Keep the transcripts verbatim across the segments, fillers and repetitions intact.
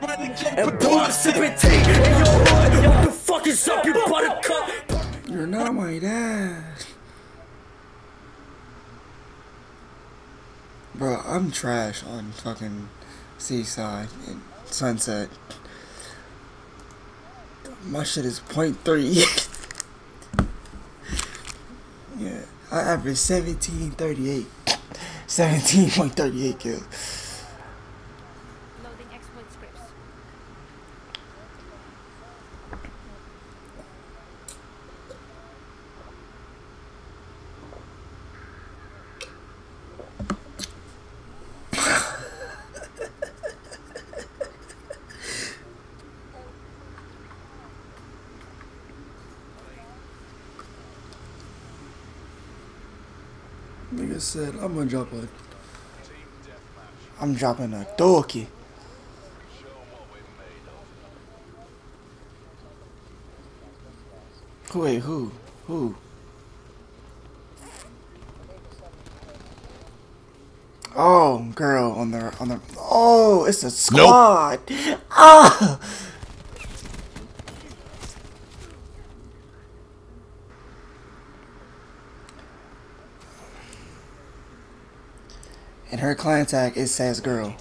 And pour precipitate in your hood. What the fuck is up, you buttercup? You're not my dad. Bro, I'm trash on fucking Seaside and Sunset. My shit is point three. Yeah, I average seventeen thirty-eight. seventeen point three eight kills. Loading exploit scripts. Nigga said, I'm gonna drop a. I'm dropping a dorky. Wait, who? Who? Oh, girl on the on the. Oh, it's a squad. Nope. Ah. And her client tag, it says girl.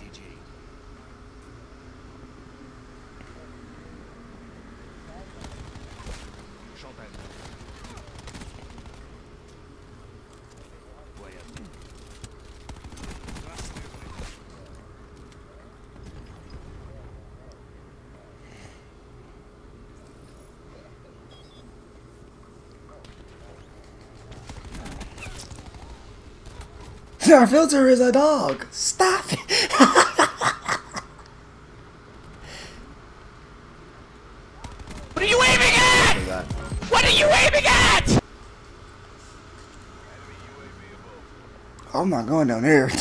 Our filter is a dog. Stop it. What are you aiming at? What are you aiming at? I'm not going down there.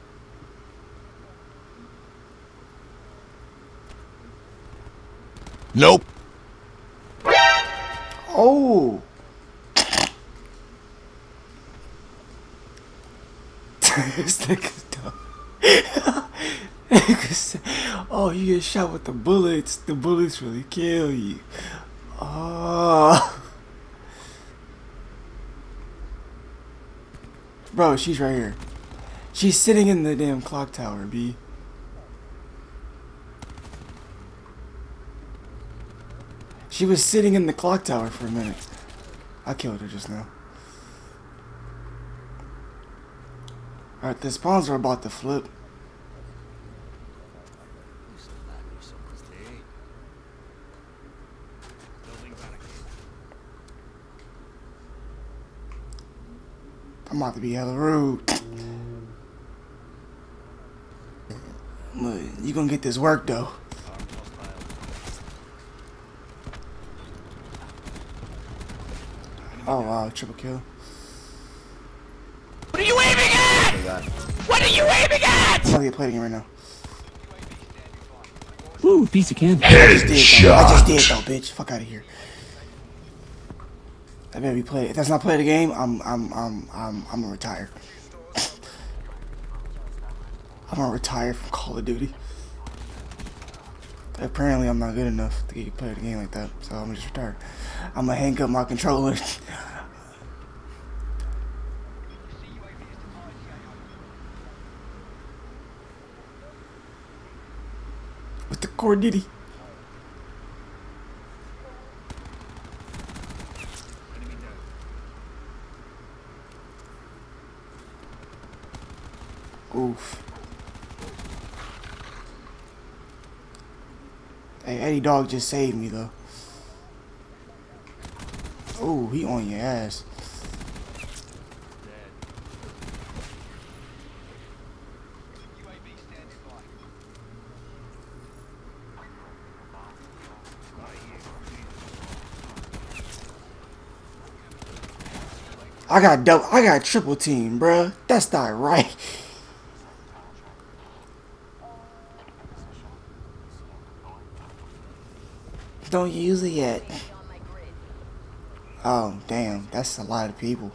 Nope. Oh. This nigga's dumb. Oh, you get shot with the bullets. The bullets really kill you. Oh. Bro, she's right here. She's sitting in the damn clock tower, B. She was sitting in the clock tower for a minute. I killed her just now. Alright, the spawns are about to flip. I'm about to be hella rude. Look, you gonna get this work though. Oh wow, triple kill. What are you aiming at? What are you aiming at? I'm gonna play the game right now. Ooh, piece of candy. I just did though. I just did though, bitch. Fuck out of here. I better be played. If that's not play the game, I'm I'm I'm I'm I'm gonna retire. I'm gonna retire from Call of Duty. Apparently, I'm not good enough to get you play the game like that, so I'm gonna just retire. I'm gonna hang up my controller. With the core Diddy. Oof. Hey, Eddie Dog just saved me though. Oh, he on your ass. I got double, I got triple team, bruh. That's not right. Don't use it yet. Oh, damn. That's a lot of people.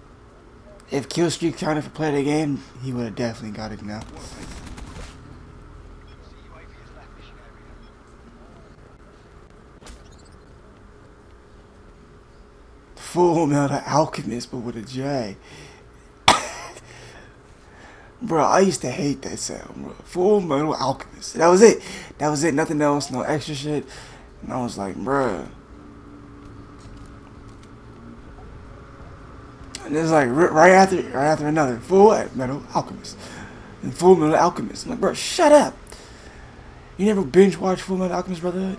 If Killstreak counted for play of the game, he would have definitely got it now. Full Metal Alchemist, but with a J. Bro, I used to hate that sound, bro. Full Metal Alchemist. That was it. That was it. Nothing else. No extra shit. And I was like, bruh. And it's like right after, right after another Full Metal Alchemist, and Full Metal Alchemist. I'm like, bro, shut up. You never binge watch Full Metal Alchemist Brotherhood?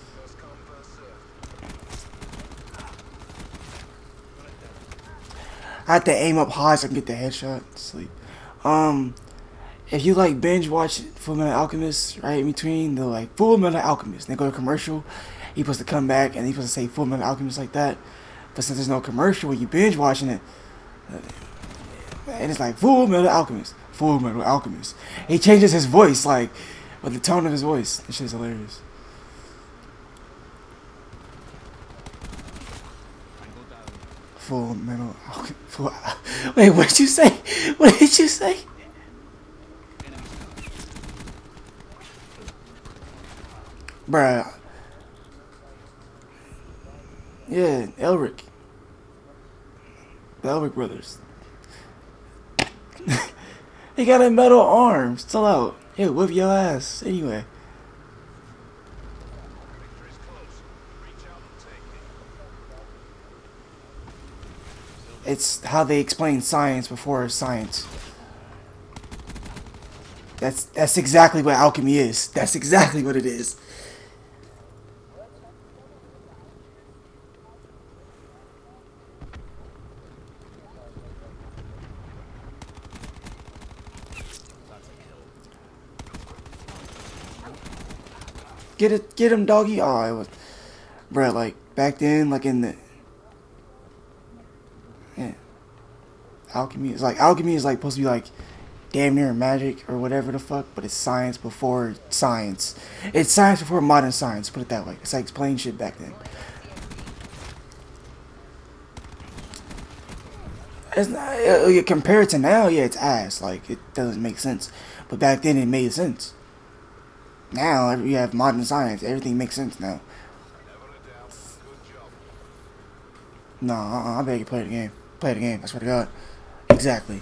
I had to aim up high so I can get the headshot. Sleep. Um, if you like binge watch Full Metal Alchemist, right in between the like Full Metal Alchemist, and they go to commercial, he supposed to come back and he's supposed to say Full Metal Alchemist like that. But since there's no commercial when you binge watching it, and it's like Full Metal Alchemist, Full Metal Alchemist. He changes his voice like with the tone of his voice. This shit's hilarious. Full Metal Alchemist. Full, wait, what did you say? What did you say? Bruh. Yeah, Elric. The Elric brothers. He got a metal arm. Still out. He'll whip your ass. Anyway. It's how they explain science before science. That's that's exactly what alchemy is. That's exactly what it is. Get it, get him, doggy. Oh, it was, bro. Like back then, like in the, yeah, alchemy is like alchemy is like supposed to be like damn near magic or whatever the fuck, but it's science before science. It's science before modern science. Put it that way. It's like explaining shit back then. It's not, uh, compared to now, yeah, it's ass. Like it doesn't make sense, but back then it made sense. Now you have modern science. Everything makes sense now. No, uh-uh, I beg you play the game. Play the game. I swear to God. Exactly.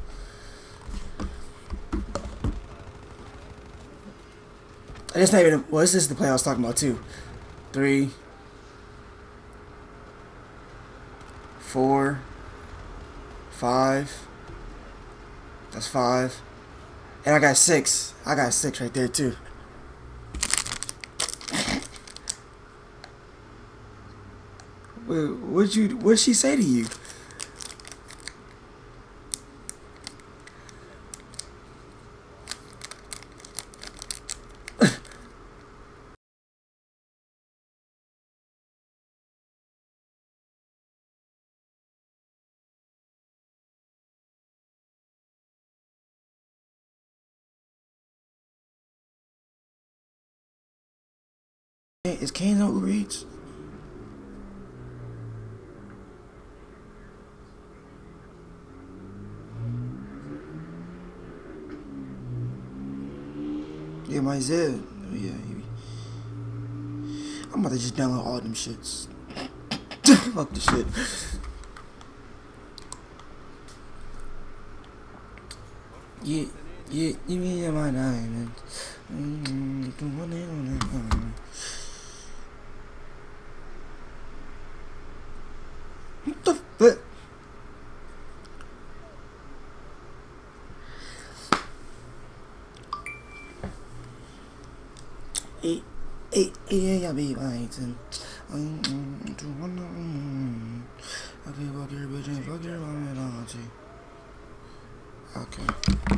It's not even. Well, this is the play I was talking about too. Three, four, five. That's five. And I got six. I got six right there too. What'd you? What'd she say to you? Is Kane on Uber Eats? Yeah, my Zed. Oh, yeah, he, I'm about to just download all them shits. Fuck the shit. Yeah, yeah, give me my diamonds. What the fuck? Eight, eight, eight, I'll be waiting. Okay.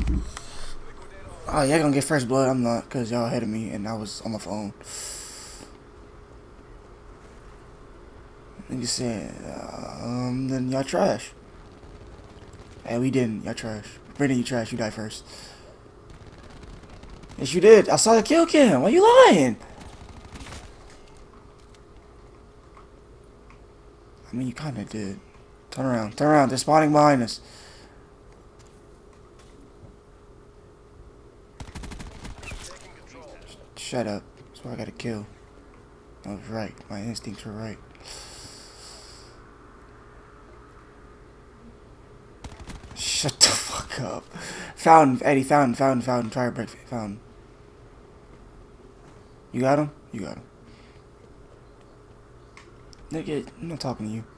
Oh, y'all gonna get first blood? I'm not, cause y'all ahead of me, and I was on my phone. And you said, um, then y'all trash. Hey, we didn't. Y'all trash. Brandon, you trash. You died first. Yes, you did. I saw the kill cam. Why you lying? I mean, you kind of did. Turn around. Turn around. They're spawning behind us. Shut up. That's why I gotta kill. I was right. My instincts were right. fuck up. Fountain, Eddie, fountain, fountain, fountain. Try to break fountain. You got him? You got him. Nigga, I'm not talking to you.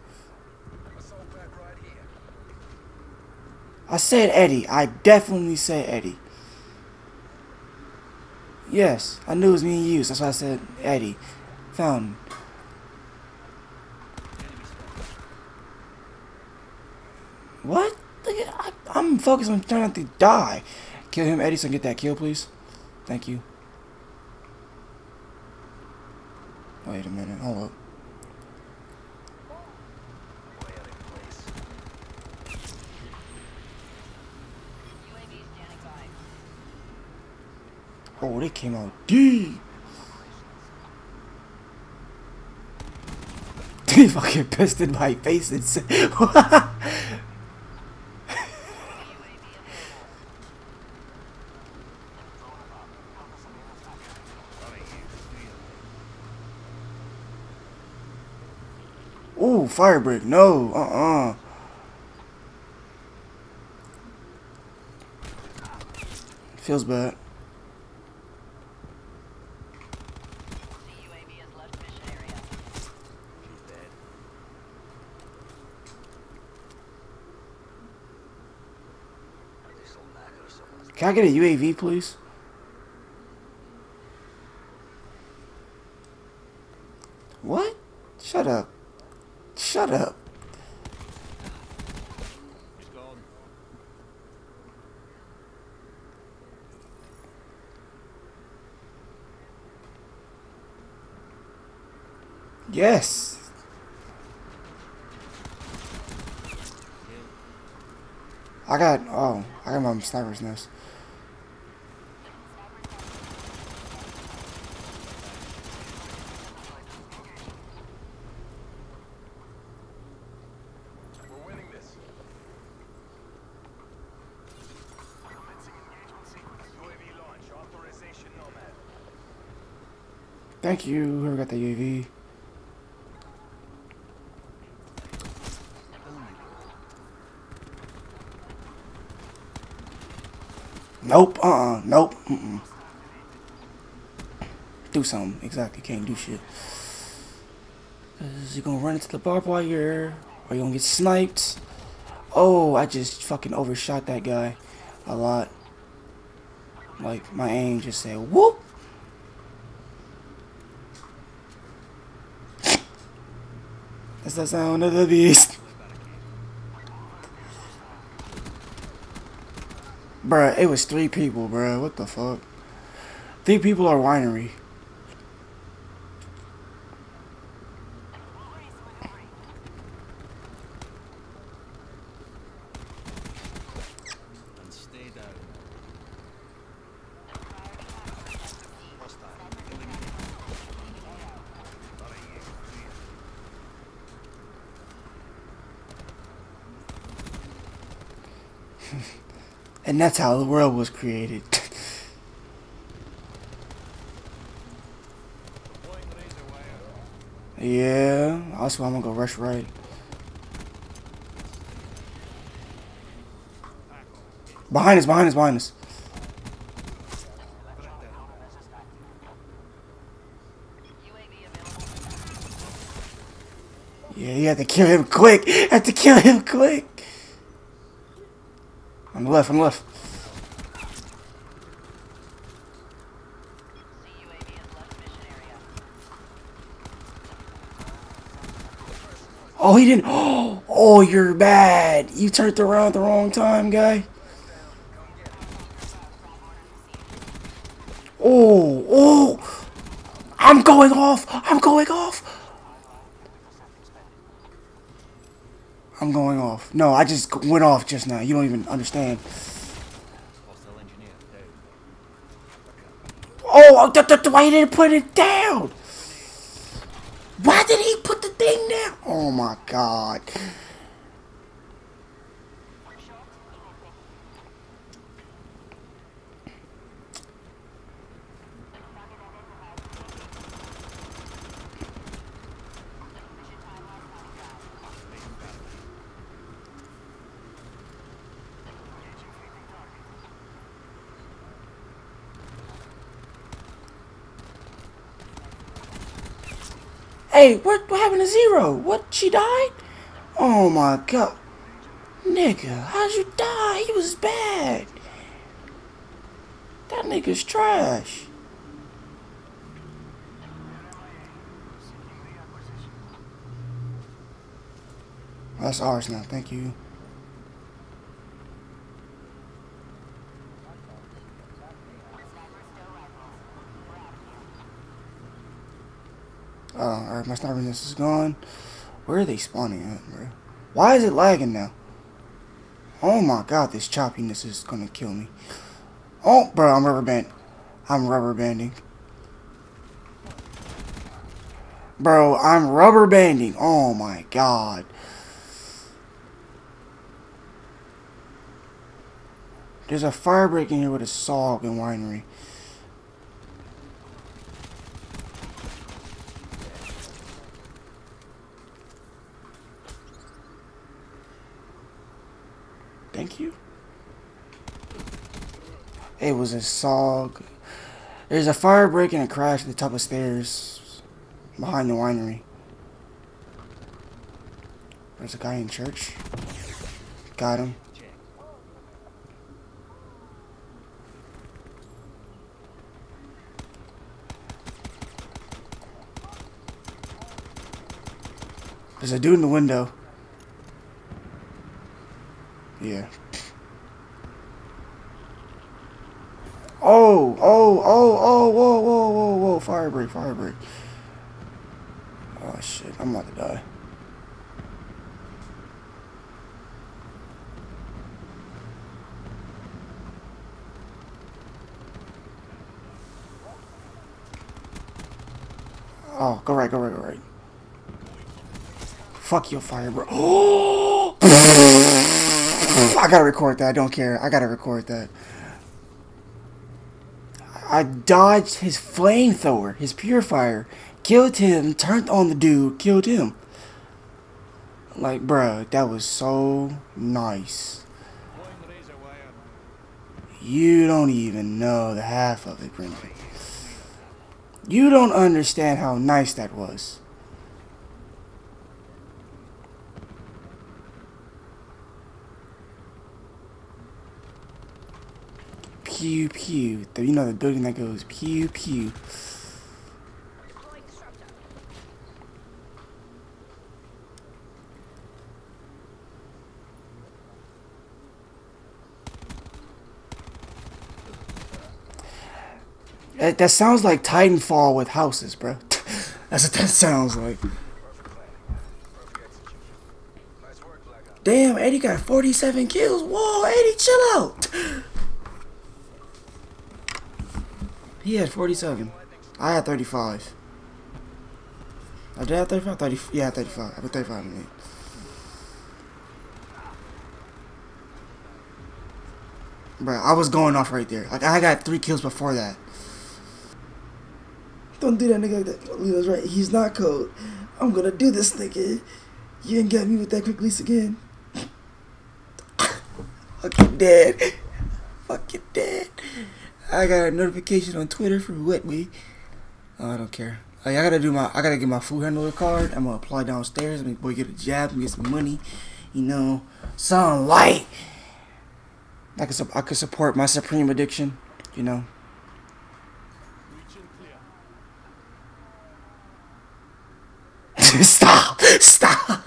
I said Eddie. I definitely said Eddie. Yes, I knew it was me and you. So that's why I said Eddie. Fountain. What? I, I'm focused on trying not to die. Kill him, Eddie, so I can get that kill, please. Thank you. Wait a minute. Hold up. Oh, they came out deep. He fucking pissed in my face and said, ooh, fire break. No, uh-uh. Feels bad. Can I get a U A V, please? What? Shut up. Shut up. Yes. I got, oh, I got my sniper's nest. Thank you, whoever got the U A V. Nope, uh-uh, nope, mm-mm. Do something, exactly, can't do shit. Cause you're gonna run into the barbed wire, or you're gonna get sniped. Oh, I just fucking overshot that guy a lot. Like, my aim just said, whoop! That's the sound of the beast. Bruh, it was three people, bruh. What the fuck? Three people are winery. And that's how the world was created. Yeah, also I'm gonna go rush right. Behind us, behind us, behind us. Yeah, you have to kill him quick. You have to kill him quick. On the left, on the left. Oh, he didn't. Oh, you're bad. You turned around at the wrong time, guy. Oh, oh. I'm going off. I'm going off. I'm going off. No, I just went off just now. You don't even understand. Oh, why you didn't put it down? Why did he put the thing down? Oh my god. Hey, what, what happened to Zero? What, she died? Oh my god. Nigga, how'd you die? He was bad. That nigga's trash. That's ours now, thank you. Oh, alright, my sniper resistance is gone. Where are they spawning at, bro? Why is it lagging now? Oh my god, this choppiness is gonna kill me. Oh, bro, I'm rubber band. I'm rubber banding. Bro, I'm rubber banding. Oh my god. There's a fire break in here with a saw and winery. Thank you. It was a saw. There's a fire break and a crash at the top of stairs behind the winery. There's a guy in church. Got him. There's a dude in the window. Yeah. Oh, oh, oh, oh, whoa, whoa, whoa, whoa, fire break, fire break. Oh shit, I'm about to die. Oh, go right, go right, go right. Fuck your fire, bro. Oh! I gotta record that. I don't care. I gotta record that. I dodged his flamethrower, his purifier, killed him, turned on the dude, killed him. Like, bruh, that was so nice. You don't even know the half of it, Brendan. You don't understand how nice that was. Pew pew. You know the building that goes pew pew. That, that sounds like Titanfall with houses, bro. That's what that sounds like. Damn, Eddie got forty-seven kills. Whoa, Eddie, chill out. He had forty-seven. I had thirty-five. I did have thirty-five? thirty, yeah, thirty-five. I put thirty-five in it. Bro, I was going off right there. Like, I got three kills before that. Don't do that, nigga, like that. Leo's right. He's not cold. I'm gonna do this, nigga. You ain't got me with that quick release again. Fucking dead. Fucking dead. I got a notification on Twitter from Whitney. Oh, I don't care. Like, I gotta do my. I gotta get my food handler card. I'm gonna apply downstairs. I'm gonna boy get a job and get some money. You know, something light. I could. I could support my supreme addiction. You know. Stop! Stop!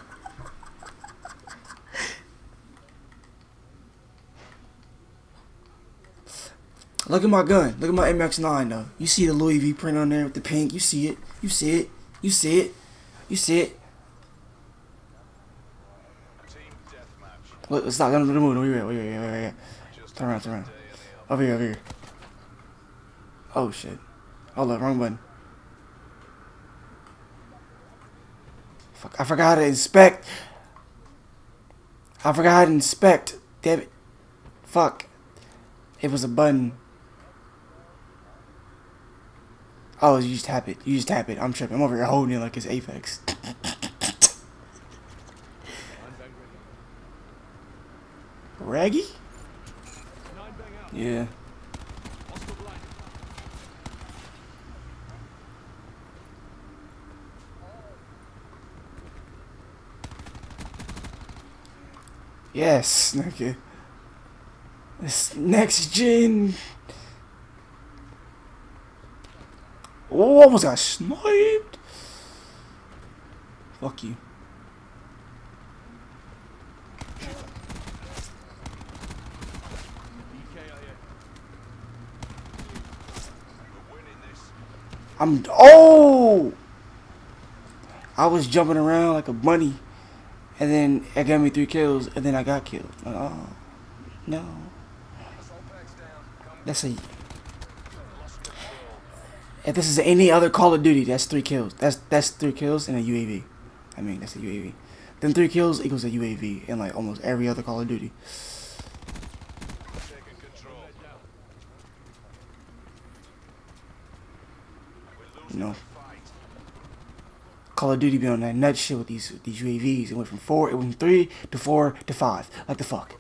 Look at my gun. Look at my M X nine though. You see the Louis V print on there with the pink. You see it. You see it. You see it. You see it. Look, stop. Don't move. Wait, wait, wait, wait, wait, wait. Turn around, turn around. Over here, over here. Oh shit. Hold up, wrong button. Fuck, I forgot how to inspect. I forgot how to inspect. Damn it. Fuck. It was a button. Oh, you just tap it. You just tap it. I'm tripping. I'm over here holding it like it's Apex. Raggy? Yeah. Yes, nigga. This next gen. Oh, almost got sniped. Fuck you. I'm. Oh! I was jumping around like a bunny, and then it got me three kills, and then I got killed. Oh, no. That's a. If this is any other Call of Duty, that's three kills. That's that's three kills in a U A V. I mean, that's a U A V. Then three kills equals a U A V in like almost every other Call of Duty. You know, Call of Duty be on that nut shit with these these U A Vs. It went from four, it went from three to four to five. Like the fuck.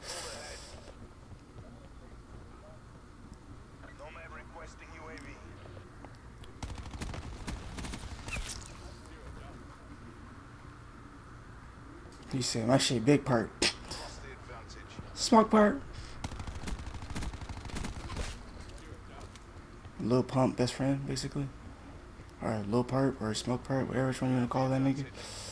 You said my shit big part. Smoke part. Lil Pump best friend, basically. Or Lil Perp or Smoke Perp, whatever one you wanna call that nigga.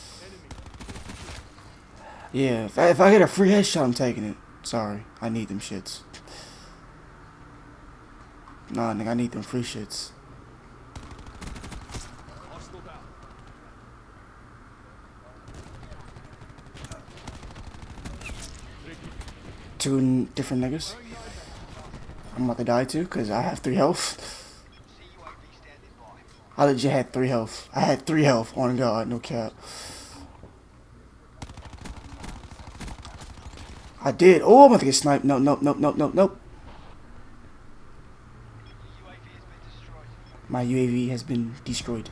Yeah, if I, if I get a free headshot, I'm taking it. Sorry, I need them shits. Nah, nigga, I need them free shits. Two different niggas. I'm about to die too, cause I have three health. I legit had three health. I had three health on God, no cap. I did. Oh, I'm about to get sniped. No, no, no, no, no, nope. My U A V has been destroyed.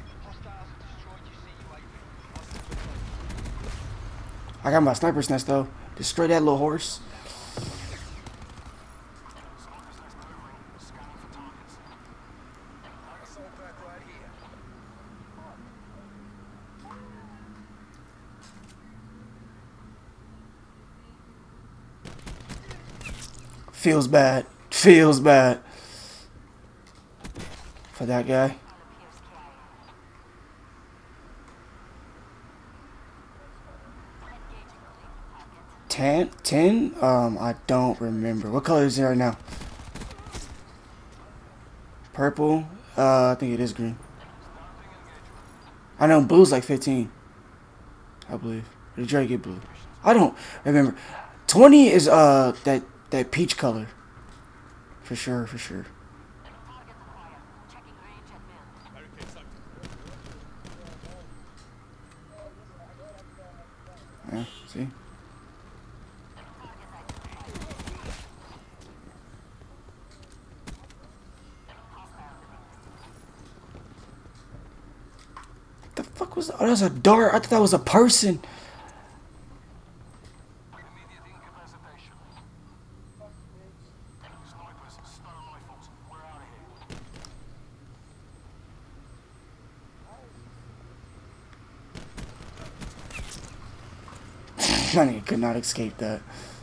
I got my sniper's nest though. Destroy that little horse. Feels bad. Feels bad. For that guy. Ten? Ten? Um, I don't remember. What color is it right now? Purple? Uh, I think it is green. I know blue's like fifteen. I believe. Or did you get blue? I don't remember. twenty is, uh, that... That peach color. For sure, for sure. Yeah, see? What the fuck was that? Oh, that was a dart. I thought that was a person. That nigga could not escape that.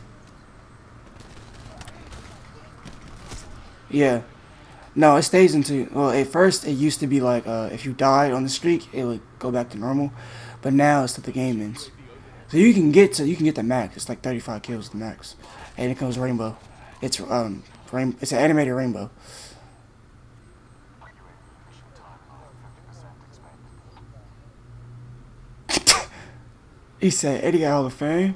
Yeah. No, it stays into... Well, at first, it used to be like, uh, if you died on the streak, it would go back to normal. But now, it's that the game ends. So you can get to... You can get the max. It's like thirty-five kills the max. And it comes rainbow. It's, um... Rain, it's an animated rainbow. He said, Eddie got Hall of Fame.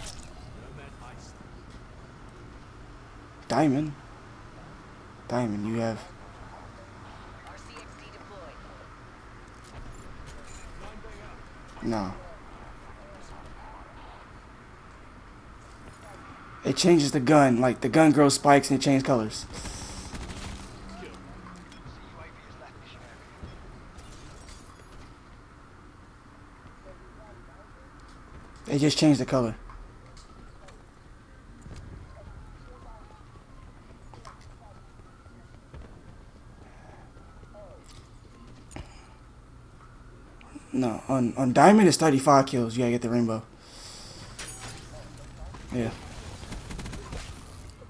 Diamond. Diamond, you have. No. It changes the gun. Like, the gun grows spikes and it changes colors. It just changed the color. No, on on diamond it's thirty-five kills. You gotta get the rainbow. Yeah.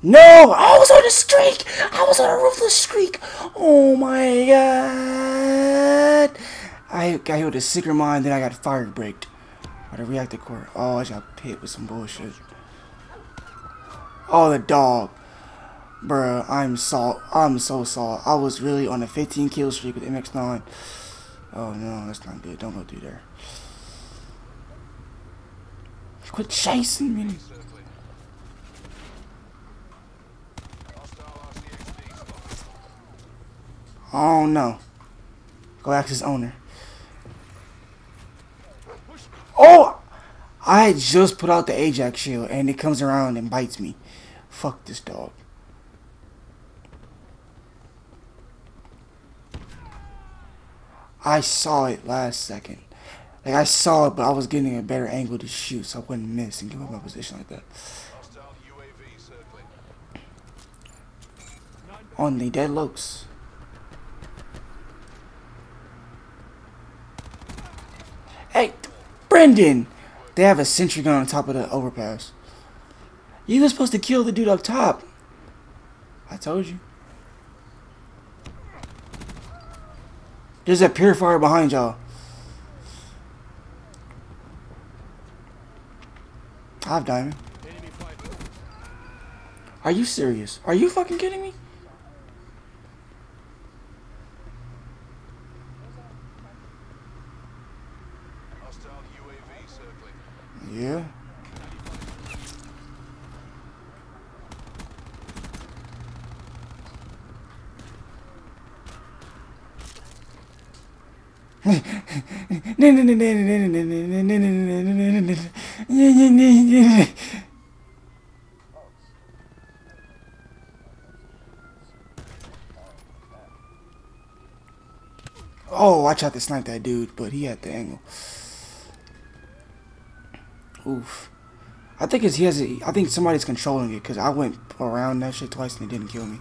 No, I was on a streak. I was on a ruthless streak. Oh my god. I got hit with a Seeker Mine, then I got fire braked by the reactor core. Oh, I got hit with some bullshit. Oh, the dog. Bruh, I'm salt. I'm so salt. I was really on a fifteen kill streak with M X nine. Oh no, that's not good. Don't go through there. Quit chasing me. Oh no. Go ask his owner. Oh! I had just put out the Ajax shield and it comes around and bites me. Fuck this dog. I saw it last second. Like, I saw it, but I was getting a better angle to shoot so I wouldn't miss and give up my position like that. On the dead lokes. Hey, Brendan! They have a sentry gun on top of the overpass. You were supposed to kill the dude up top. I told you. There's a purifier behind y'all. I have diamond. Are you serious? Are you fucking kidding me? Yeah. Oh, I tried to snipe that dude, but he had the angle. Oof. I think it's he has. A, I think somebody's controlling it because I went around that shit twice and it didn't kill me.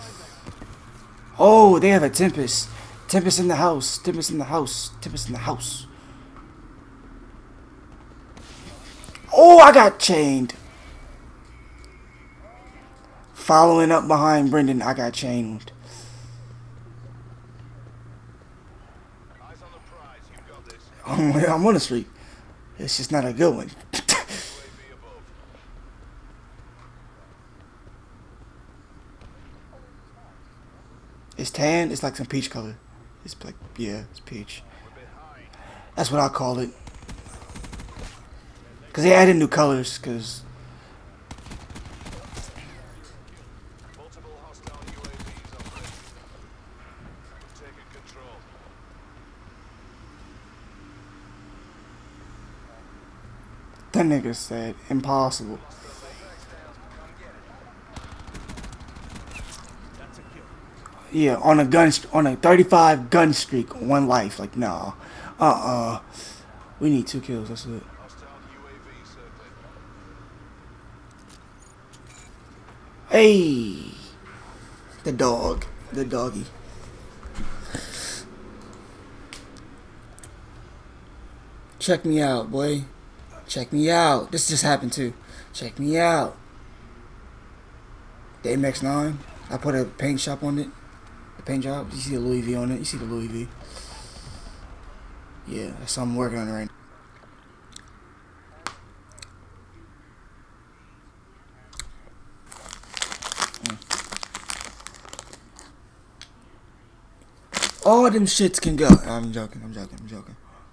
Oh, they have a Tempest. Tempest in the house. Tempest in the house. Tempest in the house. Oh, I got chained. Following up behind Brendan, I got chained. Oh, I'm on the street. It's just not a good one. It's tan. It's like some peach color. It's like, yeah, it's peach. That's what I call it. Cause they added new colors. Cause that nigga said impossible. Yeah, on a gun, on a thirty-five gun streak, one life. Like, nah, uh, uh, we need two kills. That's it. Hey, the dog, the doggy. Check me out, boy. Check me out. This just happened too. Check me out. The M X nine. I put a paint shop on it. The paint job. You see the Louis V on it. You see the Louis V. Yeah, that's what I'm working on right now. All them shits can go. I'm joking. I'm joking. I'm joking.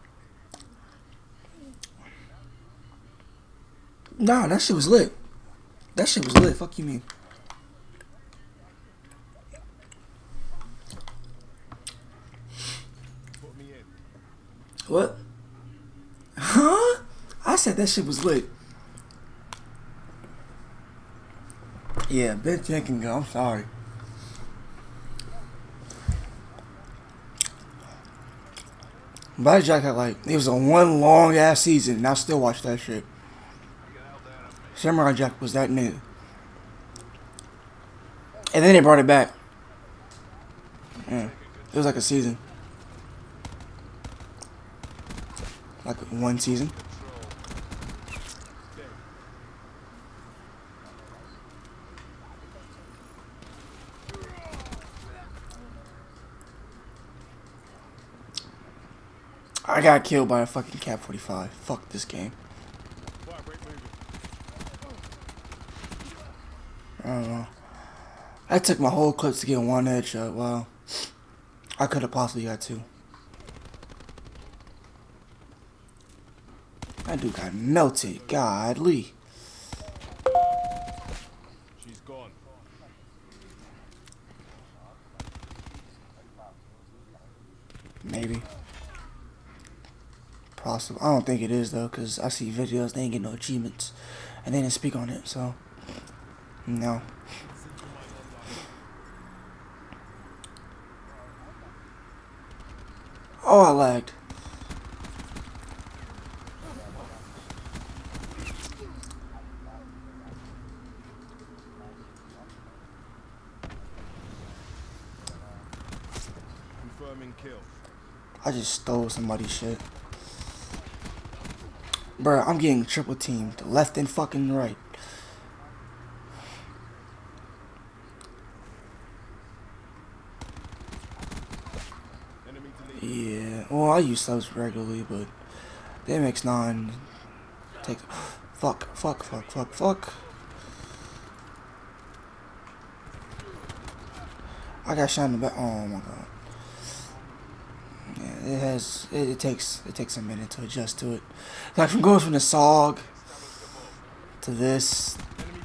Nah, that shit was lit. That shit was lit. Fuck you mean? What? Huh? I said that shit was lit. Yeah, bitch, I can go. I'm sorry. But Jack had like, it was a one long ass season, and I still watch that shit. Samurai Jack was that nigga. And then they brought it back. Yeah, it was like a season. Like one season. I got killed by a fucking Cap forty-five. Fuck this game. I don't know. I took my whole clips to get one headshot. Wow. I could have possibly got two. That dude got melted. Godly. She's gone. Maybe. Possible. I don't think it is though, cause I see videos they ain't get no achievements, and they didn't speak on it. So no. Oh, I lagged. Confirming kill. I just stole somebody's shit. Bruh, I'm getting triple teamed, left and fucking right. Yeah, well, I use subs regularly, but the M X nine takes. Fuck, fuck, fuck, fuck, fuck. I got shot in the back. Oh my god. Yeah, it has. It, it takes. It takes a minute to adjust to it. Like from going from the S O G to this,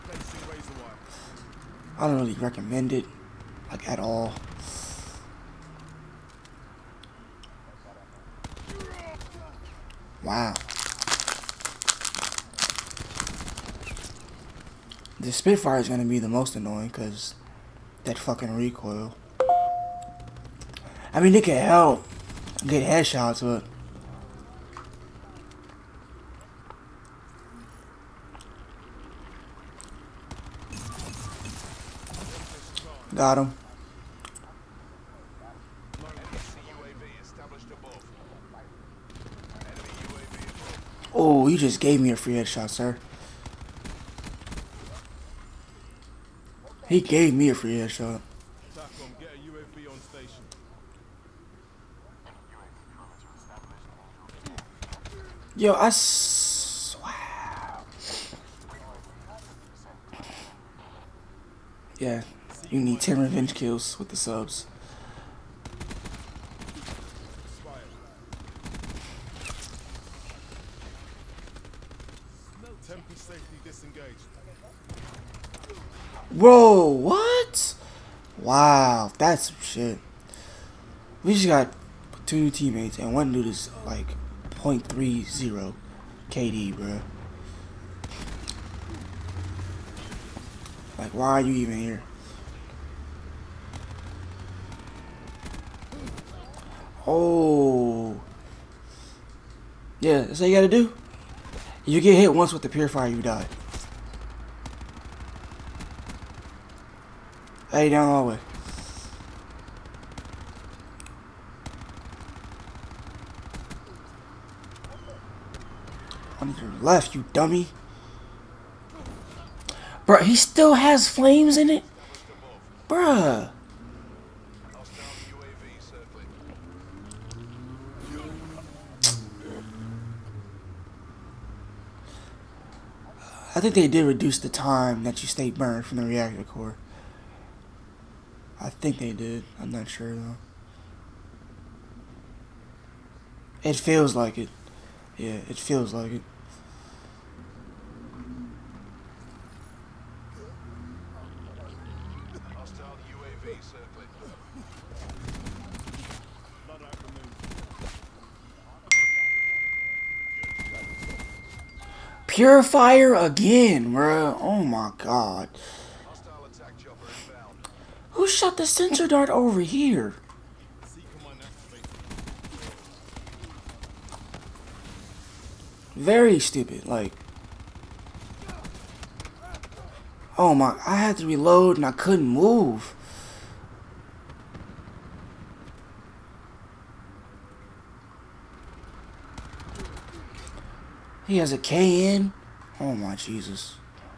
I don't really recommend it, like at all. Wow. The Spitfire is gonna be the most annoying because that fucking recoil. I mean, it can help get headshots, but got him. Oh, you just gave me a free headshot, sir. He gave me a free headshot. TACOM, get a U A V on station. Yo, I s wow. Yeah, you need ten revenge kills with the subs. Temple safety disengaged. Whoa, what? Wow, that's some shit. We just got two new teammates, and one dude is like point three zero K D, bro. Like, why are you even here? Oh. Yeah, that's all you gotta do. You get hit once with the purifier, you die. Hey, down all the way. On your left, you dummy. Bruh, he still has flames in it? Bruh. I think they did reduce the time that you stay burned from the reactor core. I think they did. I'm not sure though. It feels like it. Yeah, it feels like it. Hostile U A V circling. Purifier again, bro. Oh my god. Hostile attack chopper inbound. Who shot the sensor dart over here? C command activated. Very stupid. Like, oh my, I had to reload and I couldn't move. He has a K in. Oh my Jesus.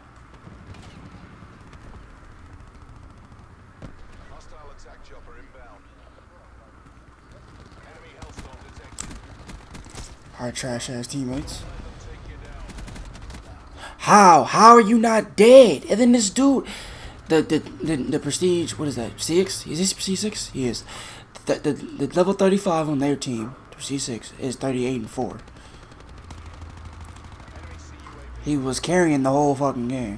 Hostile attack chopper inbound. Enemy hellstorm detected. Our trash ass teammates. How? How are you not dead? And then this dude, the the the, the prestige, what is that? C six? Is this C six? He is. The, the the level thirty-five on their team, C six, is thirty-eight and four. He was carrying the whole fucking game.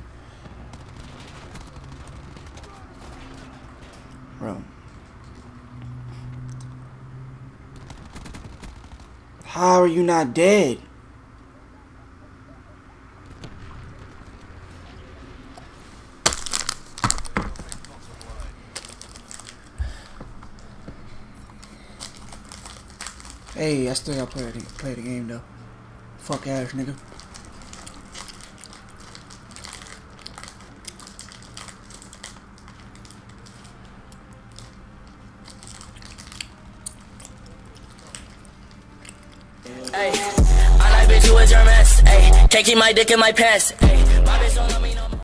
Bro. How are you not dead? Hey, I still gotta play the, play the game though. Fuck ass nigga. Ay, I like bitch, you was your mess. Ay, can't keep my dick in my pants. Ay,